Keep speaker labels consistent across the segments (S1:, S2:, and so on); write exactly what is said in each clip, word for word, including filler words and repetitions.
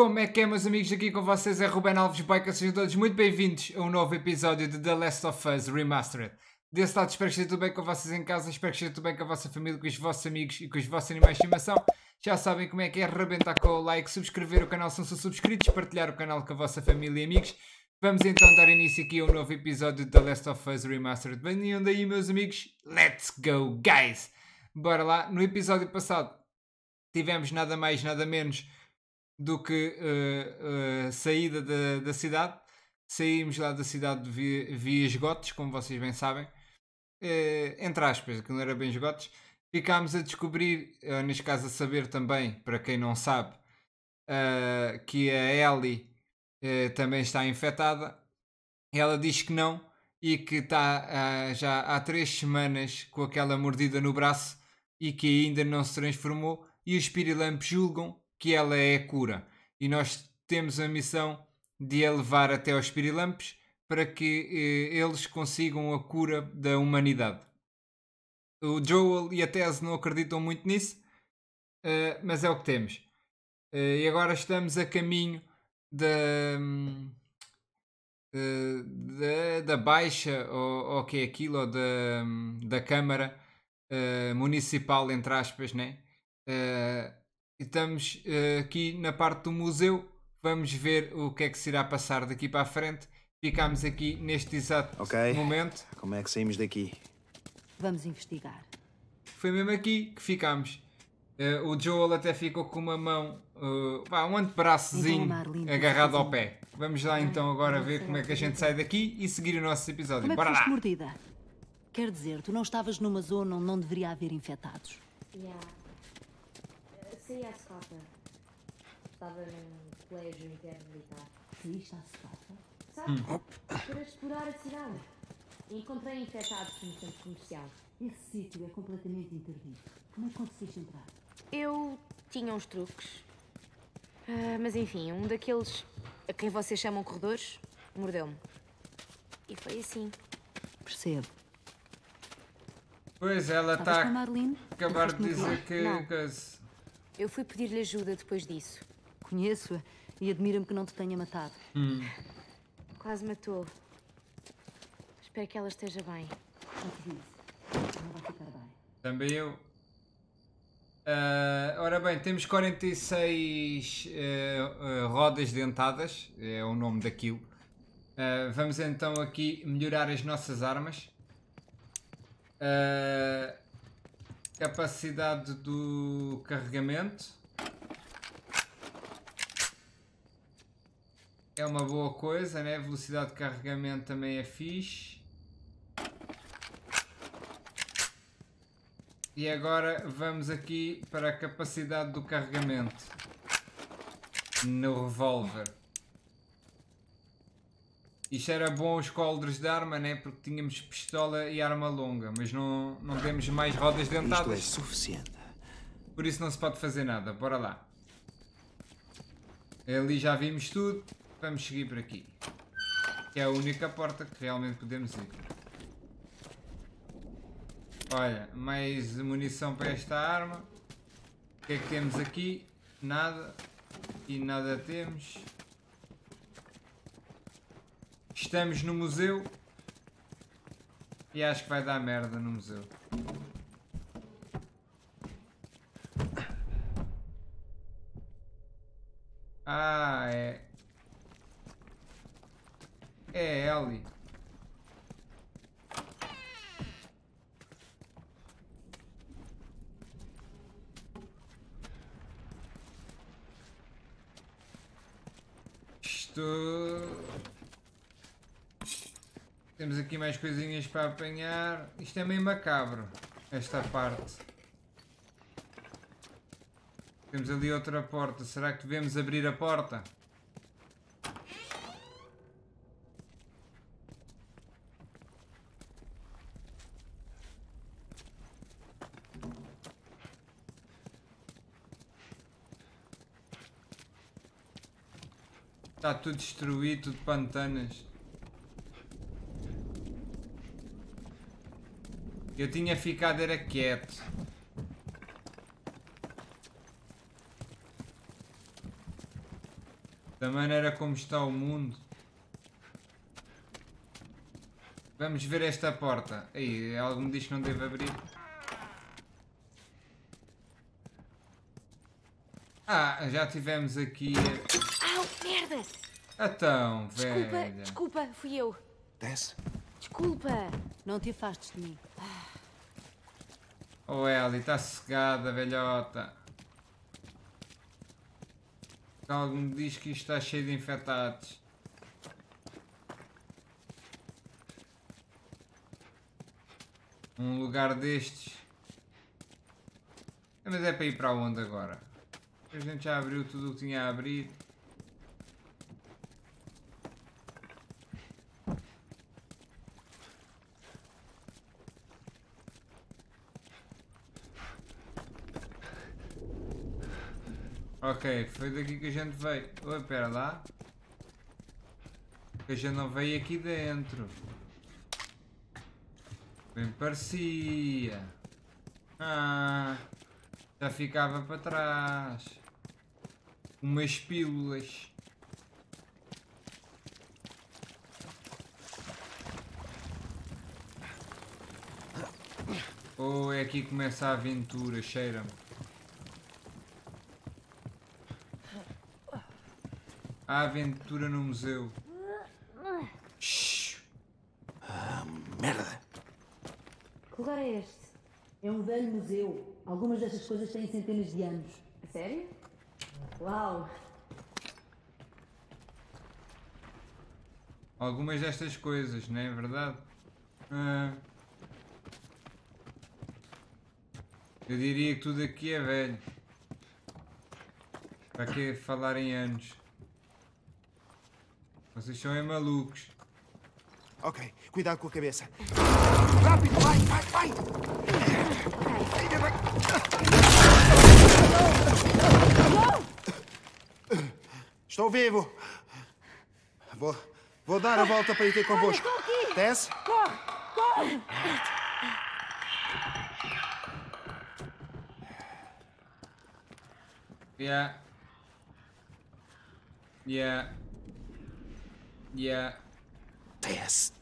S1: Como é que é, meus amigos? Aqui com vocês é Ruben Alves Baica. Sejam todos muito bem-vindos a um novo episódio de The Last of Us Remastered. Desse lado, espero que esteja tudo bem com vocês em casa, espero que esteja tudo bem com a vossa família, com os vossos amigos e com os vossos animais de estimação. Já sabem como é que é, arrebentar com o like, subscrever o canal se não são subscritos, partilhar o canal com a vossa família e amigos. Vamos então dar início aqui a um novo episódio de The Last of Us Remastered. Venham daí, meus amigos, let's go, guys! Bora lá, no episódio passado tivemos nada mais, nada menos do que uh, uh, saída da, da cidade. Saímos lá da cidade via, via esgotos, como vocês bem sabem. Uh, entre aspas, que não era bem esgotos. Ficámos a descobrir, uh, neste caso a saber também, para quem não sabe, uh, que a Ellie uh, também está infectada. Ela diz que não e que está uh, já há três semanas com aquela mordida no braço e que ainda não se transformou, e os Spirilampos julgam que ela é a cura. E nós temos a missão de a levar até aos Spirilampos para que eh, eles consigam a cura da humanidade. O Joel e a Tess não acreditam muito nisso, uh, mas é o que temos. Uh, e agora estamos a caminho da, uh, da, da Baixa, ou o que é aquilo, ou da, da Câmara uh, Municipal, entre aspas, né? Uh, estamos uh, aqui na parte do museu. Vamos ver o que é que se irá passar daqui para a frente. Ficámos aqui neste exato
S2: Ok.
S1: momento.
S2: Como é que saímos daqui?
S3: Vamos investigar.
S1: Foi mesmo aqui que ficámos. Uh, o Joel até ficou com uma mão, uh, pá, um antebraçozinho
S3: Então, Marlene,
S1: agarrado ao
S3: sozinho.
S1: pé. Vamos lá então agora ver como é que a gente sai daqui e seguir o nosso episódio.
S3: Como é que
S1: Bora
S3: foste
S1: lá!
S3: mordida? Quer dizer, tu não estavas numa zona onde não deveria haver infectados.
S4: Yeah. Uh, Saí à escota. Estava num colégio intermilitar.
S3: Saíste à secata?
S4: Sabe? Para explorar a cidade. E encontrei infectados no centro comercial.
S3: Esse sítio é completamente interdito. Como é que conseguiste entrar?
S4: Eu tinha uns truques. Ah, mas enfim, um daqueles a quem vocês chamam corredores mordeu-me. E foi assim.
S3: Percebo.
S1: Pois ela
S3: Estavas com a
S1: está
S3: Marlene?
S1: a acabar de
S3: Foste no
S1: dizer
S3: clube?
S1: que.
S4: Não.
S1: que-
S4: Eu fui pedir-lhe ajuda depois disso.
S3: Conheço-a e admira-me que não te tenha matado.
S1: Hum.
S4: Quase matou. Espero que ela esteja bem.
S3: Já te disse. Não vai ficar bem.
S1: Também eu. Ah, ora bem, temos quarenta e seis ah, ah, rodas dentadas, é o nome daquilo. Ah, vamos então aqui melhorar as nossas armas. Ah, capacidade do carregamento é uma boa coisa, né? Velocidade de carregamento também é fixe. E agora vamos aqui para a capacidade do carregamento no revólver. Isto era bom os coldres de arma, né? Porque tínhamos pistola e arma longa, mas não, não temos mais rodas
S2: Isto é
S1: dentadas,
S2: suficiente.
S1: por isso não se pode fazer nada. Bora lá. Ali já vimos tudo, vamos seguir por aqui. Que é a única porta que realmente podemos ir. Olha, mais munição para esta arma. O que é que temos aqui? Nada. E nada temos. Estamos no museu. E acho que vai dar merda no museu. Ah, é. É Ellie. Isto... Temos aqui mais coisinhas para apanhar. Isto é meio macabro, esta parte. Temos ali outra porta. Será que devemos abrir a porta? Está tudo destruído, tudo pantanas. Eu tinha ficado era quieto. Da maneira como está o mundo. Vamos ver esta porta. Aí, algo me diz que não devo abrir. Ah, já tivemos aqui...
S4: Au, merda!
S1: Então,
S4: Desculpa,
S1: velha.
S4: desculpa, fui eu.
S2: Tess?
S4: Desculpa.
S3: Não te afastes de mim.
S1: Oh, Ellie, está cegada, velhota. Algo me diz que isto está cheio de infectados. Um lugar destes. Mas é para ir para onde agora? A gente já abriu tudo o que tinha a abrir. Ok, foi daqui que a gente veio. Oi, pera lá. Que a gente não veio aqui dentro. Bem parecia. Ah, já ficava para trás. Umas pílulas. Oh, é aqui que começa a aventura, cheira-me. A aventura no museu. Shhh.
S2: Ah, merda!
S4: Que lugar é este?
S3: É um velho museu. Algumas destas coisas têm centenas de anos.
S4: A sério? Uau!
S1: Algumas destas coisas, não é verdade? Ah, eu diria que tudo aqui é velho. Para que falar em anos? Vocês são é malucos.
S2: Ok, cuidado com a cabeça. Rápido, vai, vai, vai! Estou vivo! Vou, vou dar a volta para ir ter convosco. Tess?
S4: Corre! Corre!
S1: Yeah. Yeah. Yeah.
S2: Tess.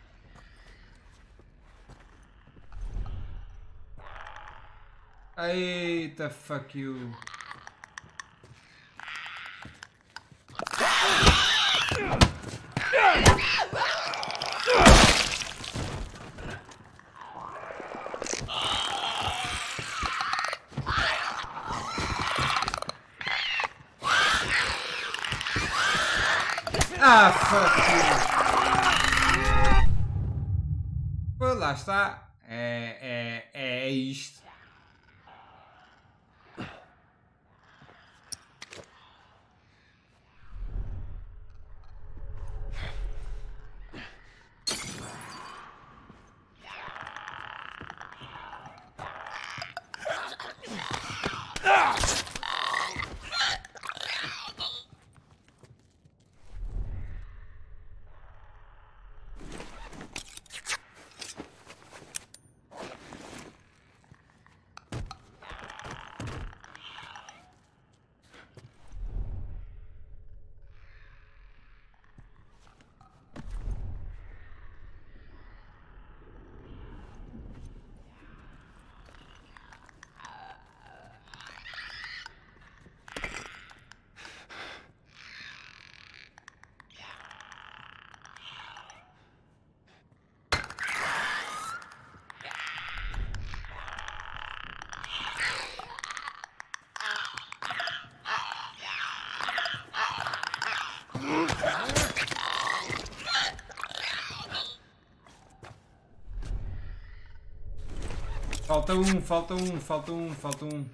S1: Eita, fuck you. Ah, fuck you. Pô, lá está. É, é, é isto. Falta um, falta um, falta um, falta um.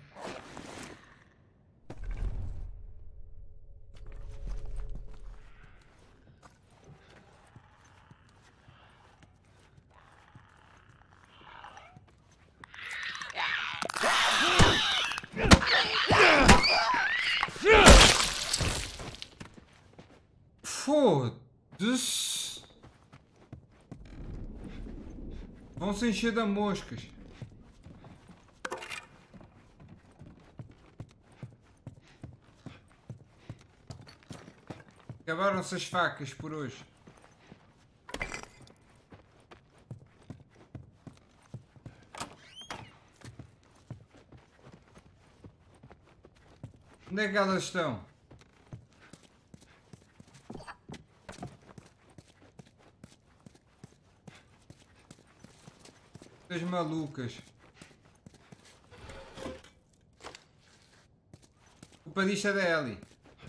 S1: Foda-se. Vão se encher de moscas. Acabaram-se as facas por hoje. Onde é que elas estão? As malucas. O padista é da Ellie.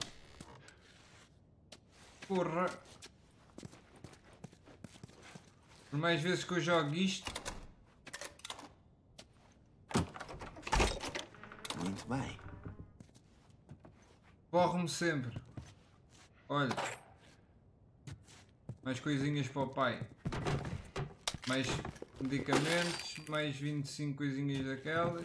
S1: Porra. Por mais vezes que eu jogo isto.
S2: Muito bem.
S1: Borro-me sempre. Olha. Mais coisinhas para o pai. Mais medicamentos. Mais vinte e cinco coisinhas daquelas.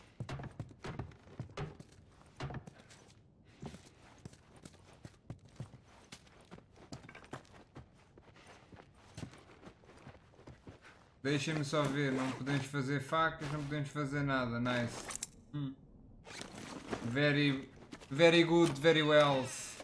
S1: Deixem-me só ver. Não podemos fazer facas. Não podemos fazer nada. Nice. Hum. Very... Very good, very well.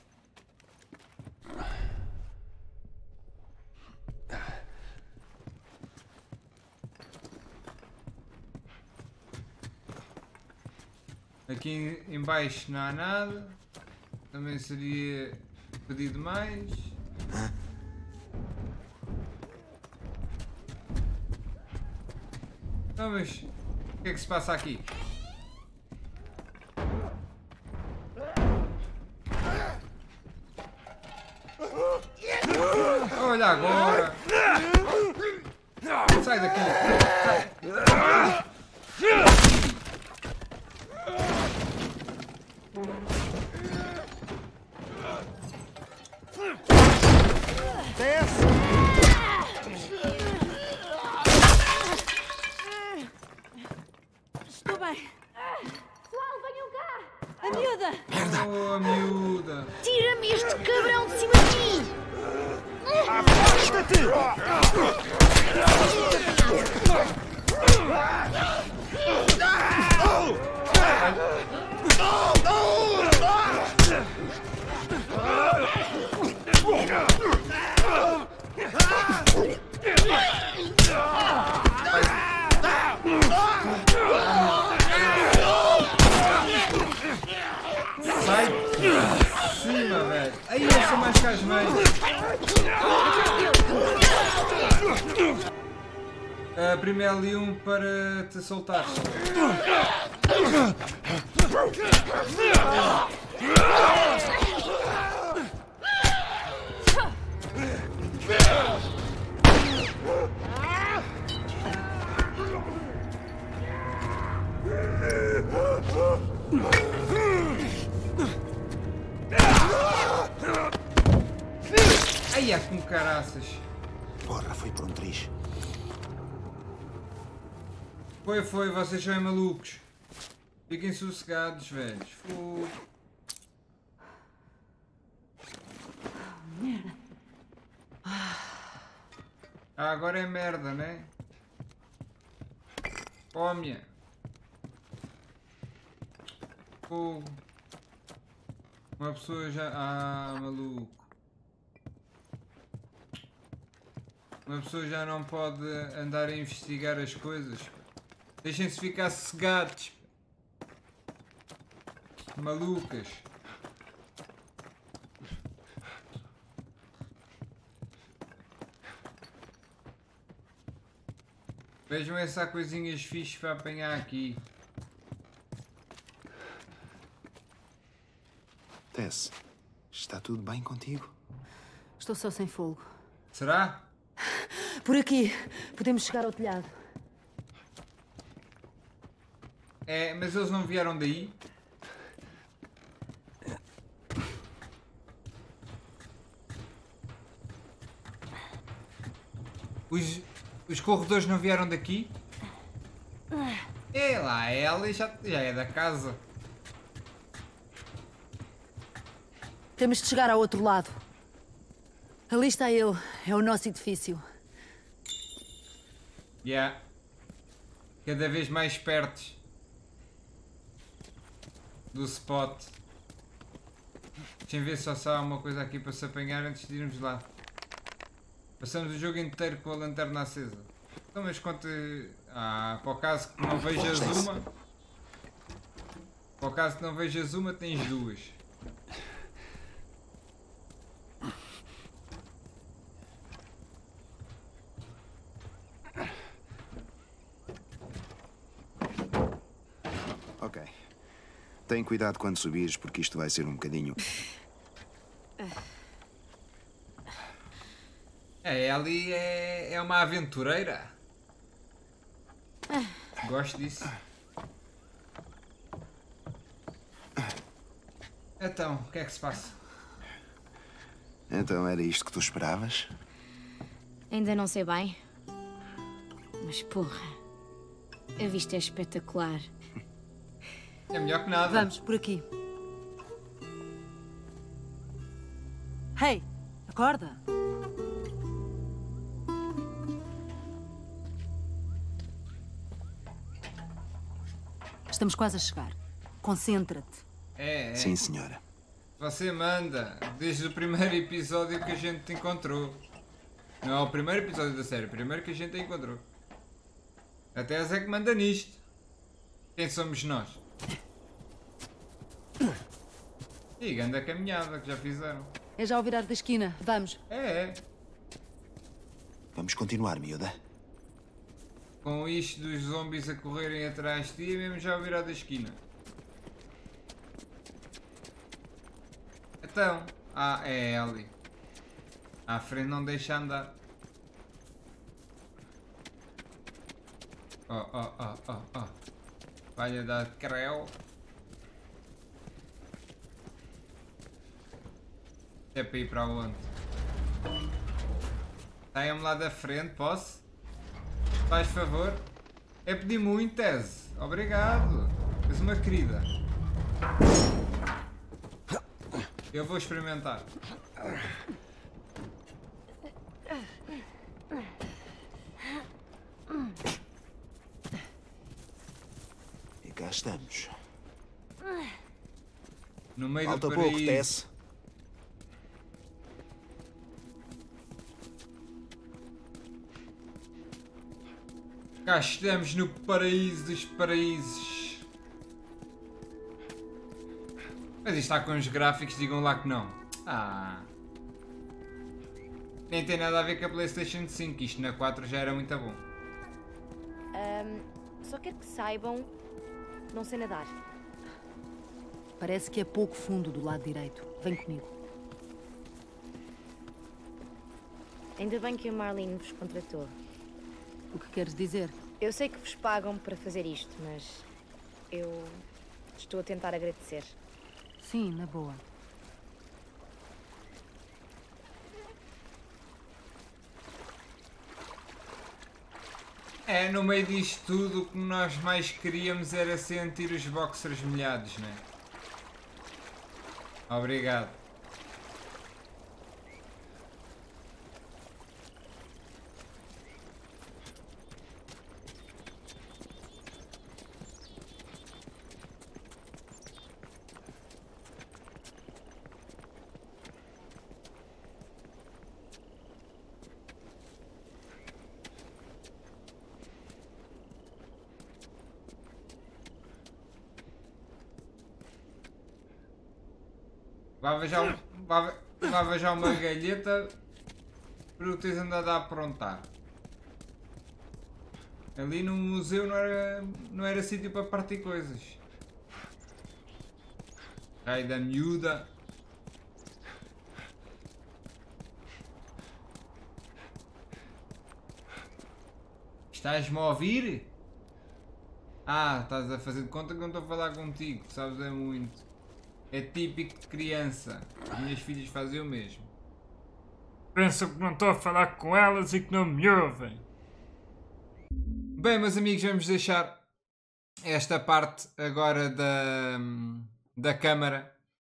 S1: Aqui em, em baixo não há nada. Também seria pedido mais. Então, mas o que é que se passa aqui? Olha agora! Sai daqui! Sai.
S2: Desce!
S3: Estou bem.
S4: Pessoal, venham cá!
S3: A miúda!
S1: Oh, miúda!
S4: Tira-me este cabrão de cima de mim!
S2: Afasta-te!
S1: Sai de cima, velho! Aí eu sou mais que as mães! Uh, primeiro ali um para te soltar. Ai, é com caraças.
S2: Porra, foi por um triz.
S1: Foi, foi, vocês são malucos. Fiquem sossegados, velhos. Fogo. Ah, agora é merda, né? Come-a. Fogo. Uma pessoa já... Ah, maluco. Uma pessoa já não pode andar a investigar as coisas. Deixem-se ficar sossegados. Malucas. Vejam essas coisinhas fixes para apanhar aqui.
S2: Tess, está tudo bem contigo?
S3: Estou só sem fogo.
S1: Será?
S3: Por aqui. Podemos chegar ao telhado.
S1: É, mas eles não vieram daí? Os, os corredores não vieram daqui? É lá, ela já, já é da casa.
S3: Temos de chegar ao outro lado. Ali está ele. É o nosso edifício.
S1: Já. Yeah. Cada vez mais perto do spot. Deixem ver só se há uma coisa aqui para se apanhar antes de irmos lá. Passamos o jogo inteiro com a lanterna acesa. Então, mas quanto... Ah, para o caso que não vejas uma... Para o caso que não vejas uma, tens duas.
S2: Ok. Tem cuidado quando subires, porque isto vai ser um bocadinho...
S1: É, ali é, é uma aventureira. Gosto disso. Então, o que é que se passa?
S2: Então era isto que tu esperavas?
S4: Ainda não sei bem. Mas porra, a vista é espetacular.
S1: É melhor que nada.
S3: Vamos, por aqui. Hey, acorda. Estamos quase a chegar. Concentra-te.
S1: É, é.
S2: Sim, senhora.
S1: Você manda. Desde o primeiro episódio que a gente te encontrou. Não é o primeiro episódio da série, o primeiro que a gente a encontrou. Até a Zé que manda nisto. Quem somos nós? E grande a caminhada que já fizeram.
S3: É já ao virar da esquina. Vamos.
S1: É, é.
S2: Vamos continuar, miúda.
S1: Com isto dos zombies a correrem atrás de ti, mesmo já ao virar da esquina. Então, ah, é ali. À frente não deixa andar. Oh, oh, oh, oh, oh. Falha da creu. É para ir para onde? Saiam-me lá da frente, posso? Faz favor. É pedir muito, Tese. Obrigado. És uma querida. Eu vou experimentar.
S2: E cá estamos.
S1: No meio
S2: Falta
S1: do
S2: pouco,
S1: paraíso.
S2: Tess.
S1: Cá estamos no paraíso dos paraísos. Mas isto está com os gráficos, digam lá que não. Ah. Nem tem nada a ver com a PlayStation cinco, isto na quatro já era muito bom.
S4: Ahm, só quero que saibam, não sei nadar.
S3: Parece que é pouco fundo do lado direito. Vem comigo.
S4: Ainda bem que a Marlene vos contratou.
S3: O que queres dizer?
S4: Eu sei que vos pagam para fazer isto, mas eu estou a tentar agradecer.
S3: Sim, na boa.
S1: É, no meio disto tudo, o que nós mais queríamos era sentir os boxers molhados, né? Obrigado. Levava já, um, levava, levava já uma galheta para o teres andado a aprontar. Ali no museu não era, não era sítio para partir coisas. Ai da miúda. Estás-me a ouvir? Ah, estás a fazer de conta que não estou a falar contigo, sabes é muito. É típico de criança. As minhas filhas fazem o mesmo. Pensam que não estou a falar com elas e que não me ouvem. Bem, meus amigos, vamos deixar esta parte agora da, da Câmara.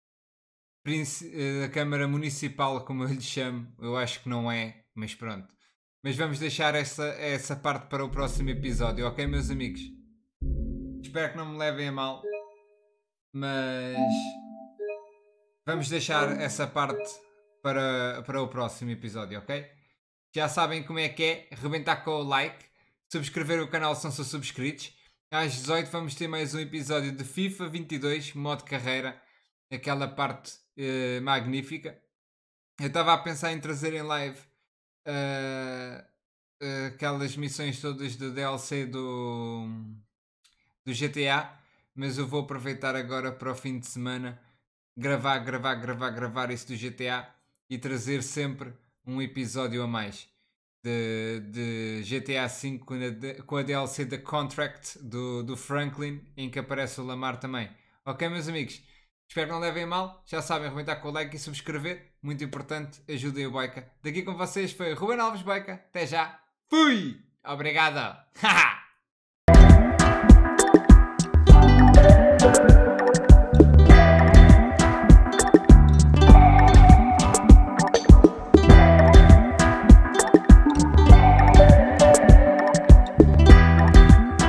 S1: Da Câmara Municipal, como eu lhe chamo. Eu acho que não é, mas pronto. Mas vamos deixar essa, essa parte para o próximo episódio, ok, meus amigos? Espero que não me levem a mal. Mas vamos deixar essa parte para, para o próximo episódio, ok? Já sabem como é que é, rebentar com o like, subscrever o canal se não são subscritos. Às dezoito vamos ter mais um episódio de FIFA vinte e dois, modo carreira, aquela parte uh, magnífica. Eu estava a pensar em trazer em live uh, uh, aquelas missões todas do D L C do, do G T A, mas eu vou aproveitar agora para o fim de semana gravar, gravar, gravar, gravar isso do G T A e trazer sempre um episódio a mais de, de G T A cinco com a, com a D L C da Contract do, do Franklin, em que aparece o Lamar também. Ok, meus amigos? Espero que não levem mal. Já sabem, arrebentar com o like e subscrever. Muito importante, ajudem o Boica. Daqui com vocês foi Ruben Alves Boica. Até já. Fui! Obrigado! Haha!